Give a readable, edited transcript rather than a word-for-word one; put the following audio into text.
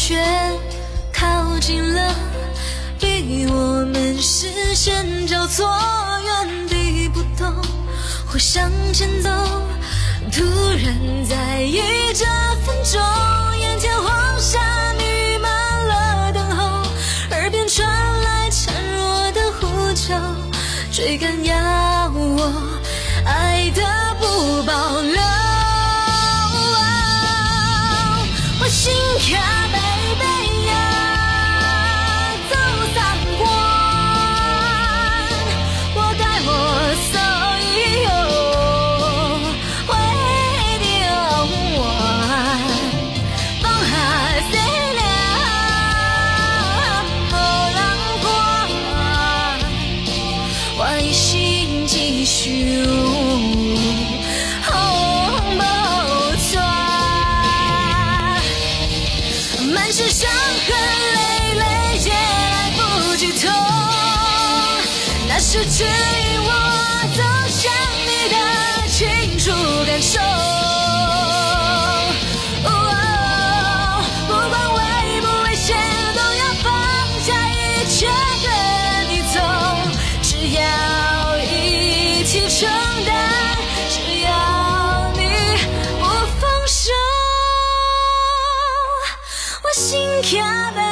却靠近了，逼我们视线交错，原地不动或向前走。突然在意这分钟，眼前黄沙弥漫了等候，耳边传来孱弱的呼救，追赶要我爱的不保留。我心卡贝贝呀，走三关，我该我所有会流完，放下思念无人管，我一心继续满是伤痕累累也来不及痛，那是指引我走向你的清楚感受。不管危不危险，都要放下一切跟你走，只要一起承担，只要你不放手。心卡